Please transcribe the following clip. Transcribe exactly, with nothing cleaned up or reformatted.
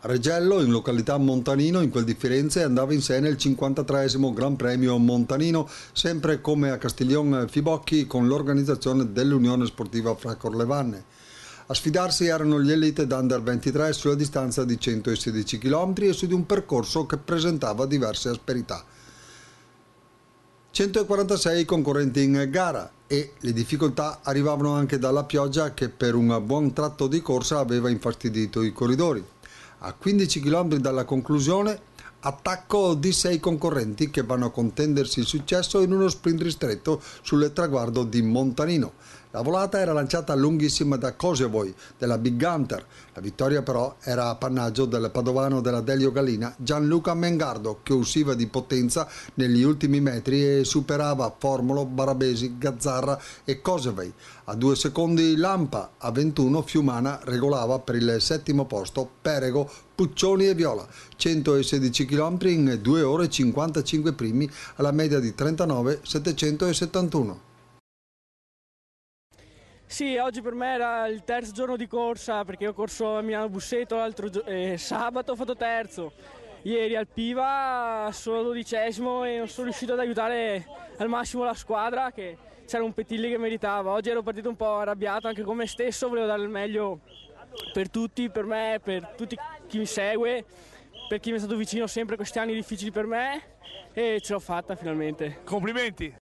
A Regello, in località Montanino, in quel di Firenze, andava in scena il cinquantatreesimo Gran Premio Montanino, sempre come a Castiglion Fibocchi con l'organizzazione dell'Unione Sportiva Francoforlevanne. A sfidarsi erano gli Elite d'Under ventitré sulla distanza di centosedici chilometri e su di un percorso che presentava diverse asperità. centoquarantasei concorrenti in gara e le difficoltà arrivavano anche dalla pioggia che per un buon tratto di corsa aveva infastidito i corridori. A quindici chilometri dalla conclusione, attacco di sei concorrenti che vanno a contendersi il successo in uno sprint ristretto sul traguardo di Montanino. La volata era lanciata lunghissima da Kosevoj della Big Hunter. La vittoria però era appannaggio del padovano della Delio Gallina Gianluca Mengardo, che usciva di potenza negli ultimi metri e superava Formolo, Barabesi, Gazzarra e Kosevoj. A due secondi Lampa, a ventuno Fiumana regolava per il settimo posto Perego, Puccioni e Viola. centosedici chilometri in due ore e cinquantacinque primi alla media di trentanove settecentosettantuno. Sì, oggi per me era il terzo giorno di corsa perché ho corso a Milano Busseto l'altro gio- eh, sabato ho fatto terzo, ieri al Piva solo dodicesimo e non sono riuscito ad aiutare al massimo la squadra, che c'era un Petilli che meritava. Oggi ero partito un po' arrabbiato anche con me stesso, volevo dare il meglio per tutti, per me, per tutti chi mi segue, per chi mi è stato vicino sempre questi anni difficili per me, e ce l'ho fatta finalmente. Complimenti!